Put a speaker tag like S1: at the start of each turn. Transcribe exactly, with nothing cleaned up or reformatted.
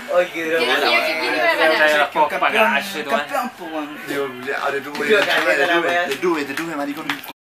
S1: Ay, qué droga.
S2: ¿Quién dijo que quién iba a ganar?
S3: Campeón, campeón, po, weón.
S4: Digo, ahora tú,
S1: Creo que
S4: chaval,
S1: la
S4: detuve,
S1: wea.
S4: detuve, detuve, maricón.